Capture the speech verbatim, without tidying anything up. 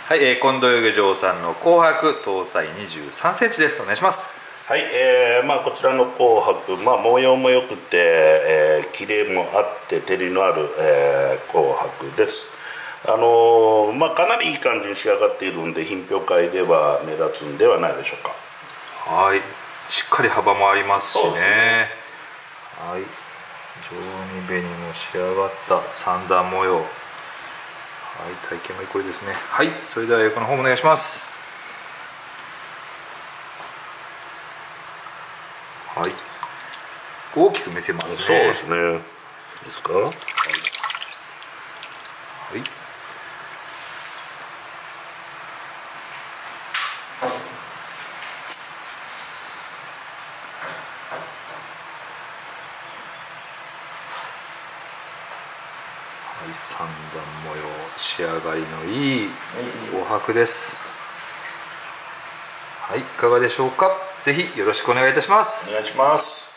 はい、えー、近藤遊漁場さんの紅白搭載にじゅうさんセンチです。お願いします。 はい、えーまあ、こちらの紅白、まあ、模様もよくて、えー、キレもあって照りのある、えー、紅白です。あのーまあ、かなりいい感じに仕上がっているんで、品評会では目立つんではないでしょうか。 はい、しっかり幅もありますしね。 そうですね。 はい、非常に紅も仕上がった三段模様。はい、体型もいいこれですね。はい、それでは横の方もお願いします。はい、大きく見せますね。 そうですね。ですか。はい。はい、 三段模様、仕上がりのいい紅白です。はい、いかがでしょうか。ぜひよろしくお願いいたします。 お願いします。